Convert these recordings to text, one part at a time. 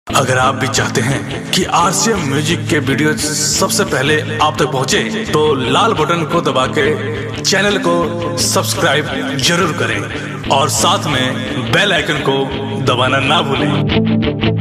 अगर आप भी चाहते हैं कि आरसीएम म्यूजिक के वीडियो सबसे पहले आप तक पहुंचे, तो लाल बटन को दबा के चैनल को सब्सक्राइब जरूर करें और साथ में बेल आइकन को दबाना ना भूलें।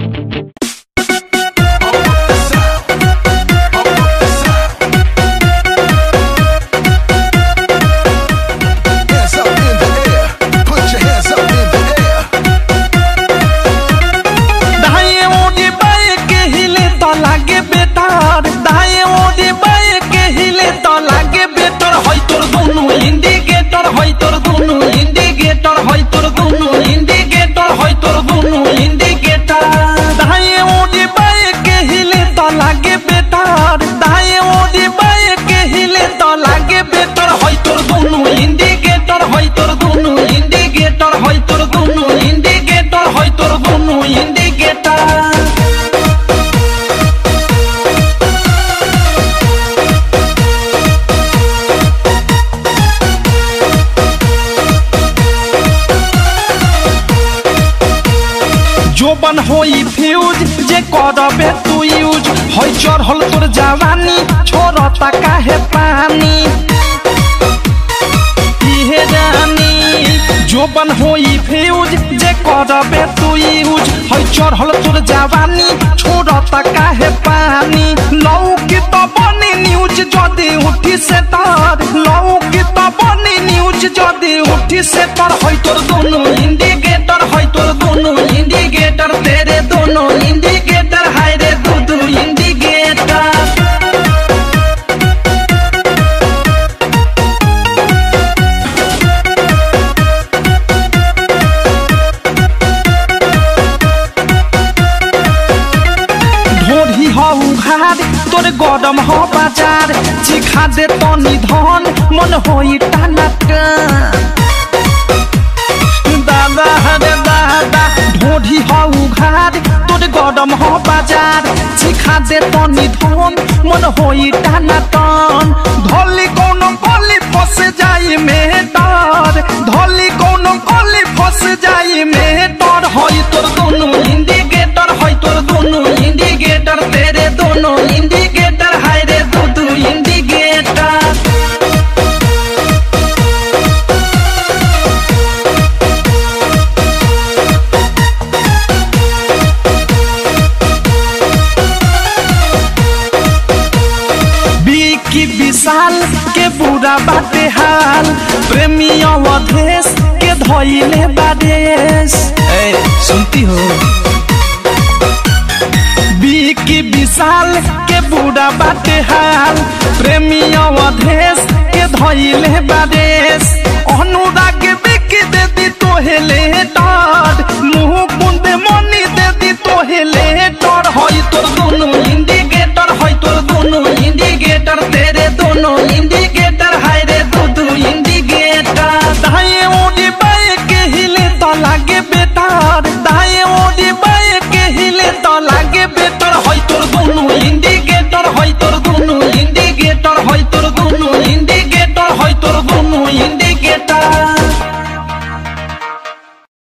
जोबन होई फ्यूज जे करबे तू यूज होई चढ़ल तोर जवानी छोड़ता काहे पानी इहे रानी। जोबन होई फ्यूज जे करबे तू यूज होई चढ़ल तोर जवानी छोड़ता काहे पानी। लौकी तो बनी न्यूज जदी उठी से तार, लौकी तो बनी न्यूज जदी उठी से तार। होई तोर दोनों इंडिकेटर, होई तोर दोनों इंडिकेटर, तेरे दोनों इंडिकेटर, हाय रे दो इंडिकेटर। ढोरी हो उघार तोरे गरम हो बाजार, चिखा दे तनी धन मन होई टाना दादा रे दादा। ढोरी हो उघार तोरे गरम हो बाजार, चिखा दे तनी धन मन होई टाना टन। धोली कोनो गली फंस जाई में डर, धोली कोनो गली फंस जाई में डर। होई तोर दोनों इंडिकेटर, होई तोर दोनों इंडिकेटर, तेरे दोनों इंडिकेटर, हाय रे दो इंडिकेटर। की विशाल के बुरा बाटे हाल, प्रेमी अवधेश के धोइले बादेश। सुनती हो की विशाल के बुरा बाटे हाल, प्रेमी अवधेश के धोइले बादेश। अनुराग बिकी दे दी तोहेले डर, मुँह बुंदे मनी दे दी तोहेले डर। होई तोर दोनों इंडिकेटर, होई तोर दोनों इंडिकेटर, तेरे दोनों